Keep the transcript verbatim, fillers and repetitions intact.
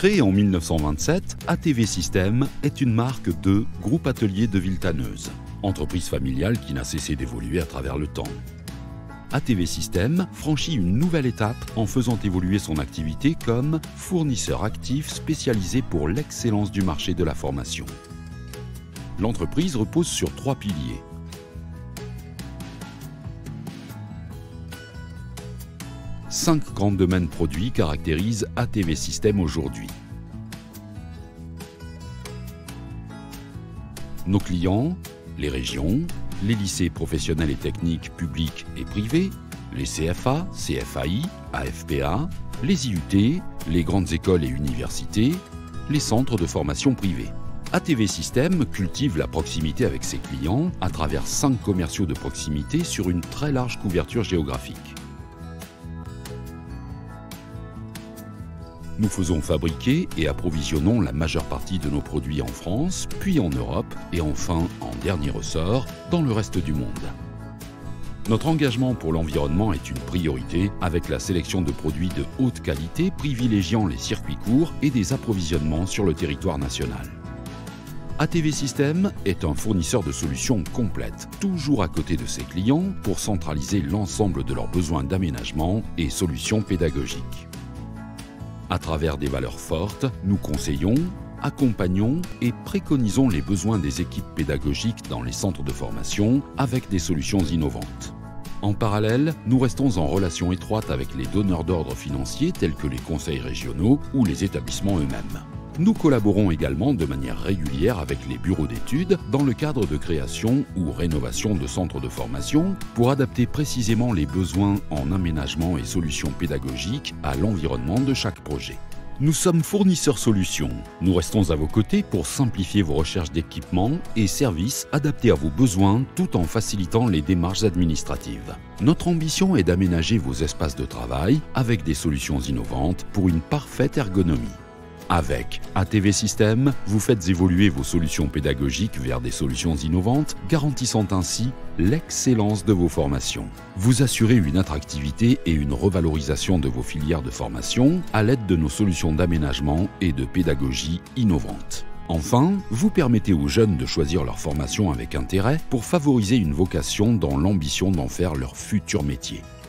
Créée en mille neuf cent vingt-sept, A T V System est une marque de Groupe Atelier de Villetaneuse, entreprise familiale qui n'a cessé d'évoluer à travers le temps. A T V System franchit une nouvelle étape en faisant évoluer son activité comme fournisseur actif spécialisé pour l'excellence du marché de la formation. L'entreprise repose sur trois piliers. Cinq grands domaines produits caractérisent A T V System aujourd'hui. Nos clients, les régions, les lycées professionnels et techniques publics et privés, les C F A, C F A I, A F P A, les I U T, les grandes écoles et universités, les centres de formation privés. A T V System cultive la proximité avec ses clients à travers cinq commerciaux de proximité sur une très large couverture géographique. Nous faisons fabriquer et approvisionnons la majeure partie de nos produits en France, puis en Europe et enfin, en dernier ressort, dans le reste du monde. Notre engagement pour l'environnement est une priorité avec la sélection de produits de haute qualité privilégiant les circuits courts et des approvisionnements sur le territoire national. A T V System est un fournisseur de solutions complètes, toujours à côté de ses clients pour centraliser l'ensemble de leurs besoins d'aménagement et solutions pédagogiques. À travers des valeurs fortes, nous conseillons, accompagnons et préconisons les besoins des équipes pédagogiques dans les centres de formation avec des solutions innovantes. En parallèle, nous restons en relation étroite avec les donneurs d'ordre financiers tels que les conseils régionaux ou les établissements eux-mêmes. Nous collaborons également de manière régulière avec les bureaux d'études dans le cadre de création ou rénovation de centres de formation pour adapter précisément les besoins en aménagement et solutions pédagogiques à l'environnement de chaque projet. Nous sommes fournisseurs solutions. Nous restons à vos côtés pour simplifier vos recherches d'équipements et services adaptés à vos besoins tout en facilitant les démarches administratives. Notre ambition est d'aménager vos espaces de travail avec des solutions innovantes pour une parfaite ergonomie. Avec A T V System, vous faites évoluer vos solutions pédagogiques vers des solutions innovantes, garantissant ainsi l'excellence de vos formations. Vous assurez une attractivité et une revalorisation de vos filières de formation à l'aide de nos solutions d'aménagement et de pédagogie innovantes. Enfin, vous permettez aux jeunes de choisir leur formation avec intérêt pour favoriser une vocation dans l'ambition d'en faire leur futur métier.